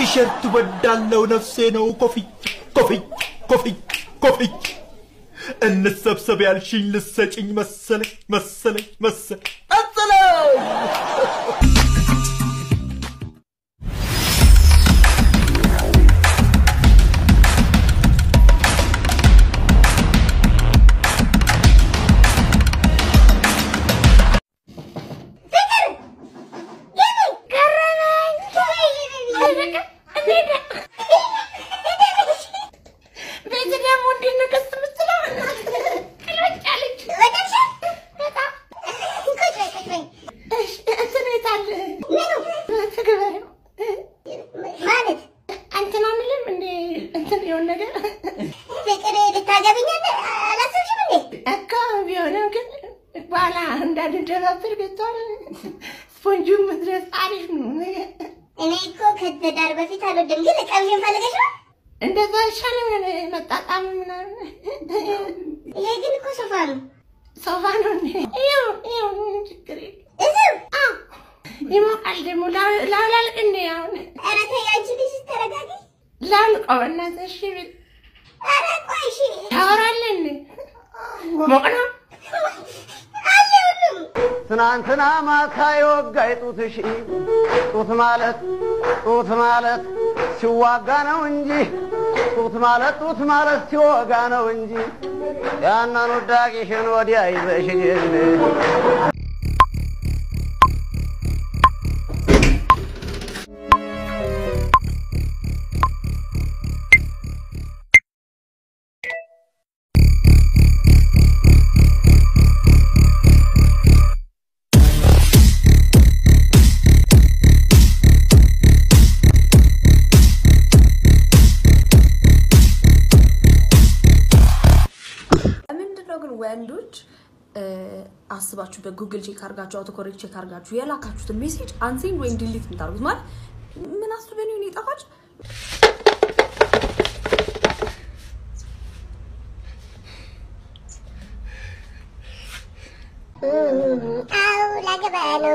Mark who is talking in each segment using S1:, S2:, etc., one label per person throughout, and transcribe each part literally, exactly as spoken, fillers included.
S1: ቲሸርት ወዳለው ነፍሴ ነው ኮፊ ኮፊ ኮፊ ኮፊ እንሰብሰብ ያልሽኝ ልሰጭኝ መሰለኝ መሰለኝ መሰለኝ አሰላም
S2: ትናንትና ማታ ይወጋይጡትሽ ጡት ማለት ጡት ማለት ሲዋጋ ነው እንጂ ጡት ማለት ጡት ማለት ሲወጋ ነው እንጂ ያንን ወዳቂሽን ወዲያ ይዘሽ
S3: ወንዶች አስባችሁ በጉግል ቼክ አርጋችሁ አውቶ ኮሬክት ቼክ አርጋችሁ የላካችሁት ሜሴጅ አንሴንድ ወይ ዲሊት ምታርጉት ማለት ምን አስበን ነው ይጣፋጭ
S4: አው ላገባሉ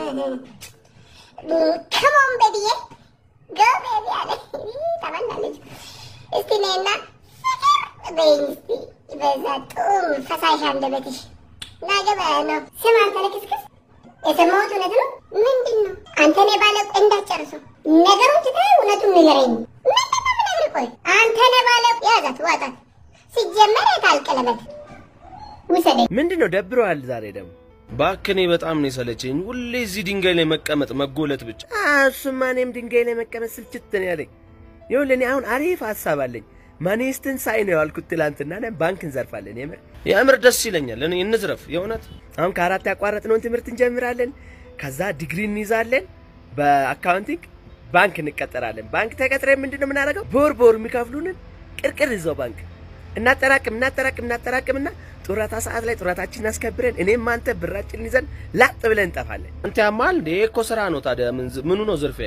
S4: come on baby go baby አለ ተባላለች እስቲ ነና በይስቲ በዛቱም ፈሳሽ አንደበትሽ ላገባሉ ስማ አንተ ለክስክስ የሰማሁት እውነት ነው ምንድነው አንተ ነህ ባለው እንዳጨርሰው ነገሩን ትተህ እውነቱን ንገረኝ ምንድነው ነገር ቆይ አንተ ነህ ባለው ያዛት ዋጣት ሲጀመር የታልቀለበት ወሰደ
S5: ምንድነው ደብሯል ዛሬ ደግሞ ባክኔ በጣም ነው የሰለቸኝ ሁሌ እዚህ ድንጋይ ላይ መቀመጥ መጎለት ብቻ አሱማ እኔም ድንጋይ ላይ መቀመጥ ስልችት ነው ያለኝ ይኸውልህ አሁን አሪፍ ሐሳብ አለኝ ማኔስትን ሳይ ነው ያልኩት ትላንትና ነን ባንክ እንዘርፋለን የምር የምር ደስ ይለኛል እኔ እንዝረፍ የእውነት አሁን ከአራት ያቋረጥነው ትምህርት እንጀምራለን ከዛ ዲግሪ እንይዛለን በአካውንቲንግ ባንክ እንቀጠራለን ባንክ ተቀጥረን ምንድነው ምናረጋው ቦር ቦር የሚከፍሉንን ቅርቅር ይዘው ባንክ እናጠራቅም እናጠራቅም እናጠራቅምና ጡረታ ሰዓት ላይ ጡረታችንን አስከብረን እኔም አንተ ብራችንን ይዘን ላጥ ብለን እንጠፋለን አንተ ያማል ዴኮ ስራ ነው ታዲያ ምን ምኑ ነው ዝርፊያ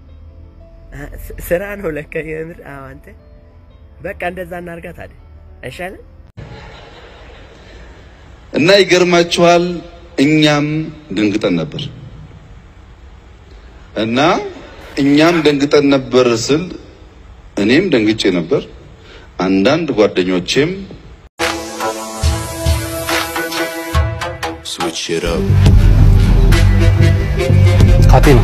S5: ስራ ነው ለካ የምር አዎ አንተ በቃ እንደዛ እናርጋ ታዲያ አይሻልም
S6: እና ይገርማችኋል እኛም ደንግጠን ነበር እና እኛም ደንግጠን ነበር ስል እኔም ደንግጬ ነበር አንዳንድ ጓደኞቼም switch it up
S2: ካቴና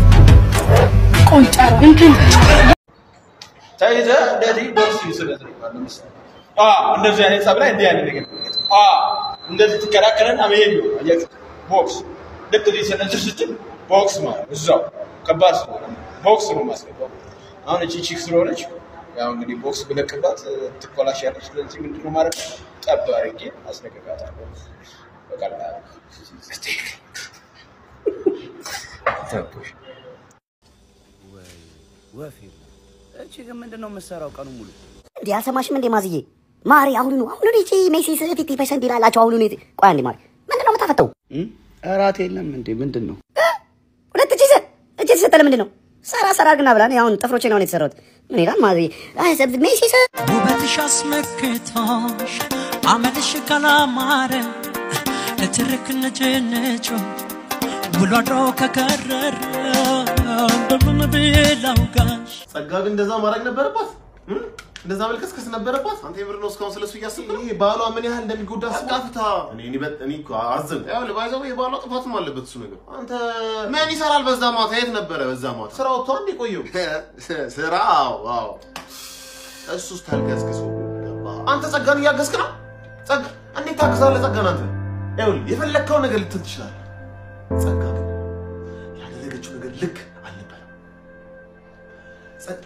S7: ቆንጫራ እንትን
S1: ታይዘ እንደዚህ ቦክስ ይሰለጥራል ማለት አ እንደዚህ አይነት ጸብ ላይ እንዲህ አይነት ነገር አ እንደዚህ ተከራከረን አመሄድ ነው አያችሁ ቦክስ ልክ እዚህ ሰነትር ስትል ቦክስ ማለት እዛው ከባድ ቦክስ ነው ማስገባው አሁን እቺ ቺክ ስለሆነች ያው እንግዲህ ቦክስ ብለቅባት ትቆላሻለች ስለዚህ ምንድነው ማለት ጠብ አድርጌ አስነቀቃታለሁ በቃ ታውቁሽ
S2: ወይ ወፊ እቺ ግን ምንድነው መሰራው ቀኑ ሙሉ
S8: እንዴ አልሰማሽም እንዴ ማዝዬ ማሪ አሁን ነው አሁን እቺ ሜሴጅ ፊፍቲ ፐርሰንት ይላላችሁ አሁን ነው ቆይ አንዴ ማሪ ምንድነው የምታፈተው
S2: አራት የለም እንዴ ምንድነው
S8: ሁለት እቺ እቺ ሰጠለ ምንድነው ሰራ ሰራ ግና ብላ ነው አሁን ጥፍሮቼ ነው የተሰራሁት ምን ይላል ማዝዬ አይ ሰብ ሜሴጅ
S9: ውበትሽ አስመክቶሽ አመልሽ ካላማረ ለትርክ ልጅነቾ ውሎ አድሮ ከከረረ በምን ቢላውጋሽ
S7: ጸጋ ግን እንደዛ ማድረግ ነበረባት እንደዛ መልከስከስ ነበረባት አንተ የምር ነው እስካሁን ስለሱ እያሰብክ ነው ባሏ ምን ያህል እንደሚጎዳ ስቃፍታ እኔ እኔ እኔ እኮ አዘን ያው ለባይዘው የባሏ ጥፋትም አለበት እሱ ነገር አንተ ምን ይሰራል በዛ ማታ የት ነበረ በዛ ማታ ስራው ቷ እንደ ቆየው ስራው ዋው እሱስ ታልከስከሱ አንተ ጸጋን ያገስክ ነው ጸጋ እንዴት ታክሳለህ ጸጋን አንተ ይኸውልህ የፈለከው ነገር ልትል ትችላለህ ጸጋ ያደረገችው ነገር ልክ አልነበረም ጸጋ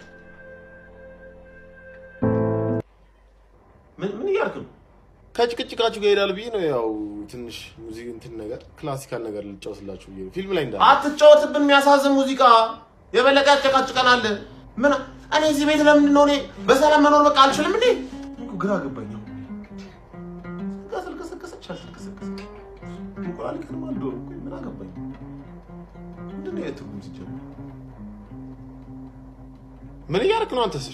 S7: ምን ምን ያርኩ ከጭቅጭቃችሁ ጋር ይላል ብዬ ነው ያው ትንሽ ሙዚቃ እንትን ነገር ክላሲካል ነገር ልጫወትላችሁ ብዬ ፊልም ላይ እንዳለ አትጫወትብን የሚያሳዝን ሙዚቃ የበለቀ ያጨቃጭቀናል ምን እኔ እዚህ ቤት ለምን ነው እኔ በሰላም መኖር በቃ አልችልም እንዴ ግራ ገባኝ ነው ከሰል ከሰከሰች አልከሰከሰ እንቁላል ከማል ዶር ምን አገባኝ ምንድነው የትርጉም ሲጀምር ምን ያርክ ነው አንተስ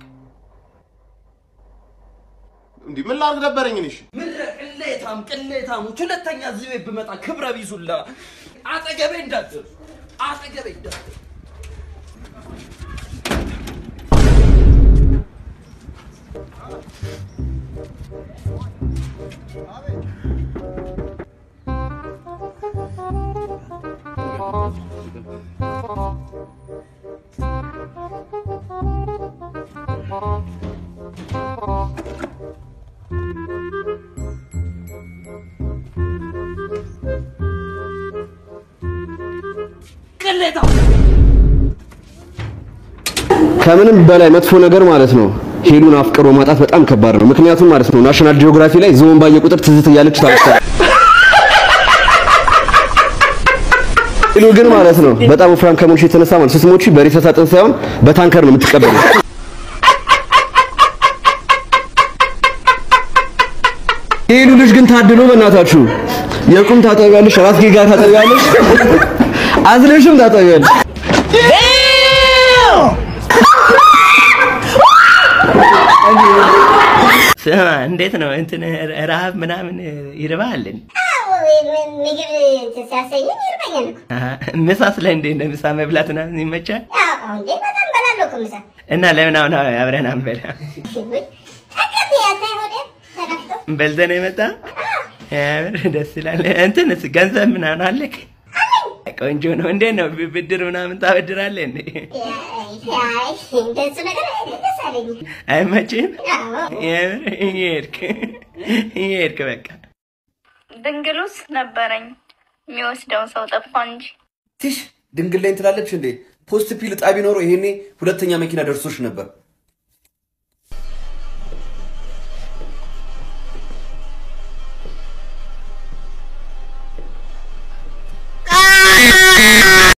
S7: እንዴ ምን ላርግ ደበረኝ ነሽ
S10: ምን ቅሌታም ቅሌታም ሁለተኛ እዚህ ቤት ብመጣ ክብረ ቢዙላ አጠገቤ እንዳትደርስ አጠገቤ እንዳትደርስ
S11: ከምንም በላይ መጥፎ ነገር ማለት ነው ሄሉን አፍቅሮ ማጣት በጣም ከባድ ነው ምክንያቱም ማለት ነው ናሽናል ጂኦግራፊ ላይ ዞን ባየ ቁጥር ትዝት ያለች ታውቃለህ ሄሉ ግን ማለት ነው በጣም ወፍራም ከመሆንሽ የተነሳ ማለት ስትሞቺ በሬሳ ሳጥን ሳይሆን በታንከር ነው የምትቀበለው ሄሉ ልጅ ግን ታድሎ በእናታችሁ የቁም ታጠቢያለሽ ራስጌ ጋር ታጠቢያለሽ አዝለሽም ታጠቢያለሽ
S5: ስማ እንዴት ነው እንትን ረሃብ ምናምን ይርባል
S4: አዎ ምግብ ተሳሰኝ ይርባኛል
S5: ምሳስ ላይ እንዴ ምሳ መብላት ምናምን ይመቻል
S4: አዎ እንዴ በጣም በላለሁ ከምሳ
S5: እና ለምን አሁን አብረን አንበላ
S4: አቀብ ያታይሆደ ተረፍቶ
S5: በልተን የመጣ ያምር ደስ ይላል እንትንስ ገንዘብ ምናምን አለክ ቆንጆ ነው እንዴ ነው ብድር ምናምን ታበድራለህ እንዴ
S4: አይ እንደሱ ነገር አይደለም
S5: አይመችም ይርክ ይርክ በቃ
S12: ድንግሉስ ነበረኝ የሚወስደው ሰው ጠፋ እንጂ
S13: ትሽ ድንግል ላይ እንትላለች እንዴ ፖስት ፒል ጣቢ ኖሮ ይሄኔ ሁለተኛ መኪና ደርሶሽ ነበር